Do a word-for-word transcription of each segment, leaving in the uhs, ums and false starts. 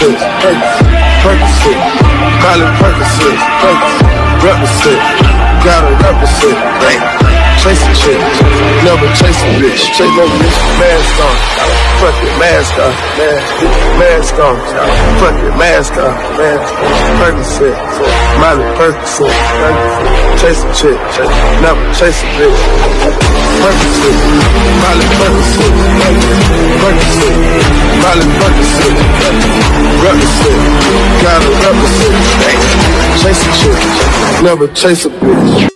Percocet, Percocet, Miley Percocet, represent, gotta represent, chase a chick, never chase a bitch, chase no bitch, mask on, fuck it, mask on, mask on, fuck it, mask on, Percocet, Miley Percocet, chase a chick, never chase a bitch, Percocet, Miley Percocet, Percocet, Miley Percocet, represent, gotta represent, chase a chick, never chase a bitch.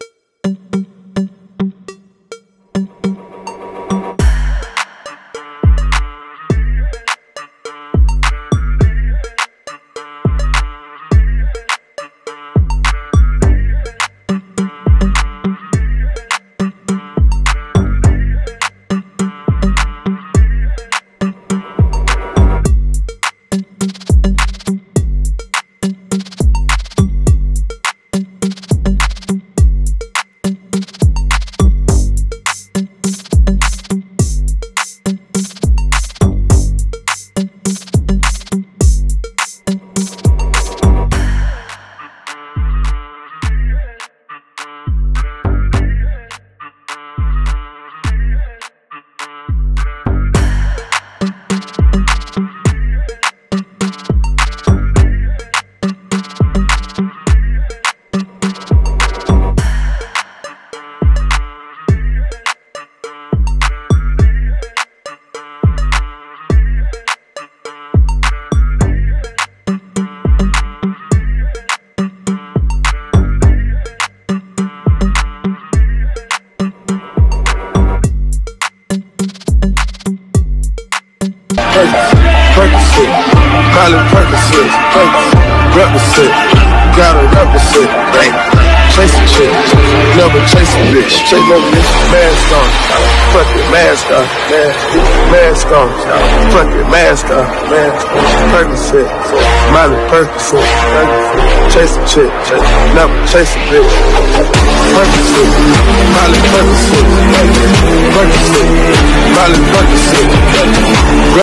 Percocet, Miley Percocet, represent, gotta represent, chase a chick, never chase a bitch, chase no bitch, mask on, fuck it, mask on, mask on, fuck it, mask on, Percocet, Miley Percocet, chase a chick, never chase a bitch, Percocet, Miley Percocet, Percocet, Miley Percocet.